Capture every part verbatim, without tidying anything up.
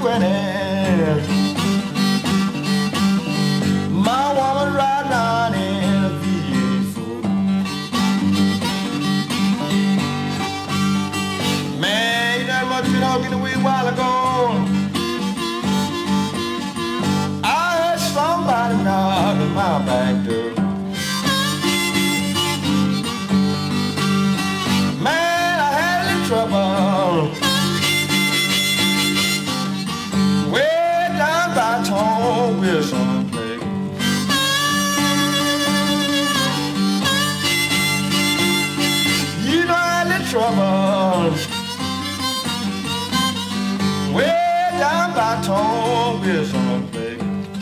twenty. My woman riding on in a V eight Ford. Man, you know much you know get away a while ago. I heard somebody knock at my back door. Man, I had a little trouble way down by Tom Wilson place. You know I had a little trouble way down by Tom Wilson place.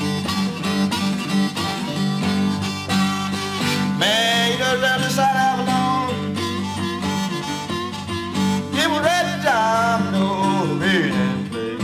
Man, you know left the side of Avalon, it was right down no reading place.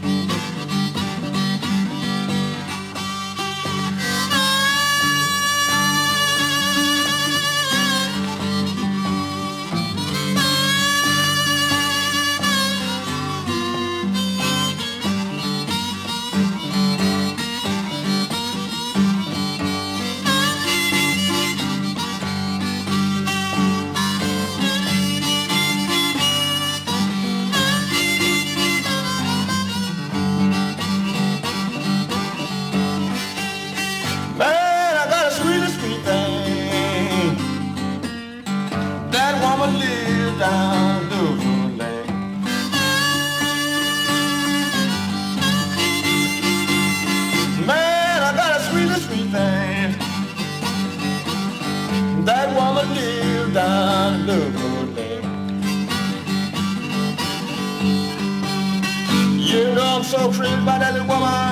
Man, I got a sweet, sweet thing. That woman lives down Louisville Lane. Man, I got a sweet, sweet thing. That woman lives down Louisville Lane. You know I'm so crazy about that little woman.